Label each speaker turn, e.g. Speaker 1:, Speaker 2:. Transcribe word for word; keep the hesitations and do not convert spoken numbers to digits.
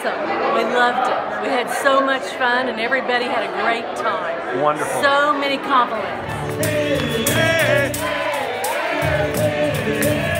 Speaker 1: awesome. We loved it. We had so much fun and everybody had a great time.
Speaker 2: Wonderful.
Speaker 1: So many compliments.